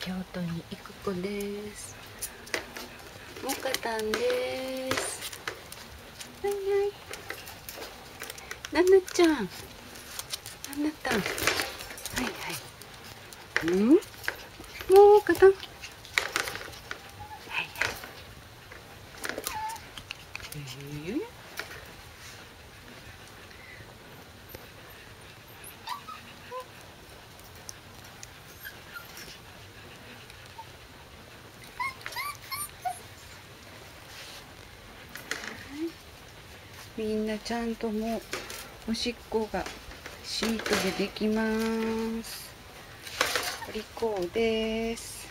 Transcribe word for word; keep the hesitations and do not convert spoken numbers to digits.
京都に行く子です。もかたんです。はいはい。ななちゃん。ななたん。はいはい。うん？もかたん。はいはい。えーみんなちゃんともうおしっこがシートでできます。お利口です。